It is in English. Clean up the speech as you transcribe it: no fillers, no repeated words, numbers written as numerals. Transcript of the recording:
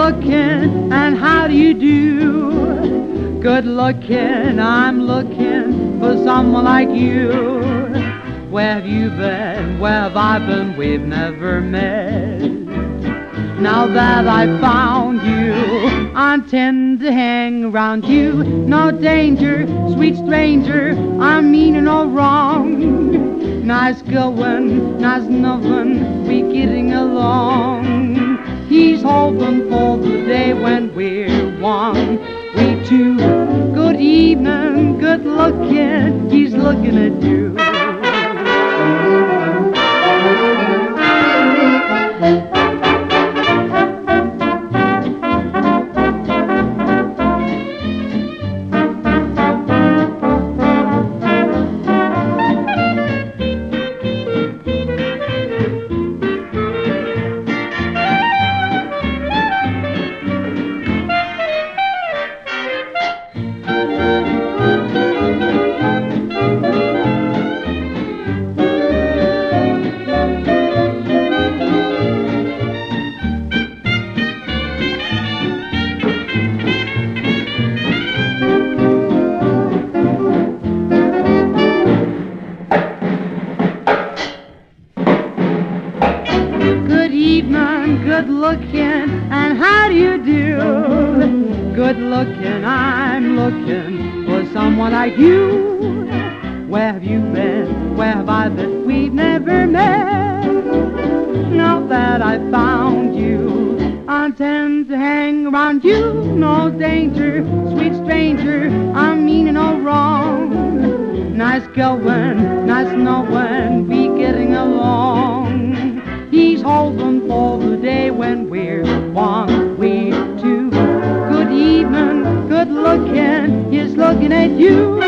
looking, and how do you do? Good looking, I'm looking for someone like you. Where have you been? Where have I been? We've never met. Now that I found you, I intend to hang around you. No danger, sweet stranger, I'm meaning no wrong. Nice going, nice nothing, we getting along. He's hoping for the day when we're one. We two, good evening, good looking, he's looking at you. Good looking, and how do you do? Good looking, I'm looking for someone like you. Where have you been? Where have I been? We've never met. Now that I found you, I intend to hang around you. No danger, sweet stranger, I'm meaning no wrong. Nice going, nice knowing, we getting along. He's hoping for the day when we're one, we two. Good evening, good looking, he's looking at you.